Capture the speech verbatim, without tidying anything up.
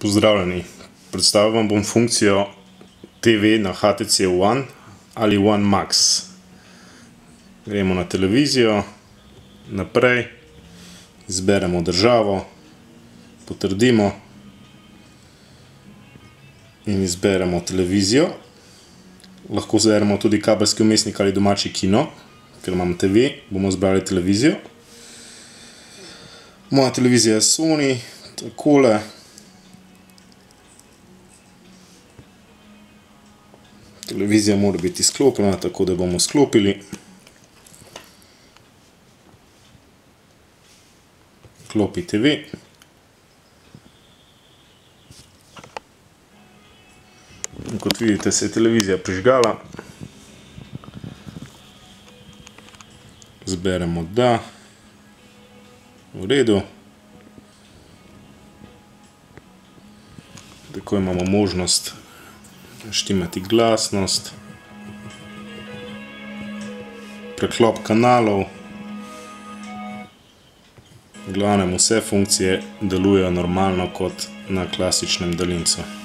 Pozdravljeni, predstavil vam bom funkcijo T V na H T C One ali One Max. Gremo na televizijo, naprej, izberemo državo, potrdimo in izberemo televizijo. Lahko izberemo tudi kabelski vmesnik ali domači kino, ker imam T V, bomo izbrali televizijo. Moja televizija je Sony, takole. Televizija mora biti izklopljena, tako da bomo izklopili. Vklopi T V. In kot vidite, se je televizija prižgala. Zberemo da. V redu. Tako imamo možnost štimati glasnost, preklop kanalov. V glavnem vse funkcije delujejo normalno kot na klasičnem daljincu.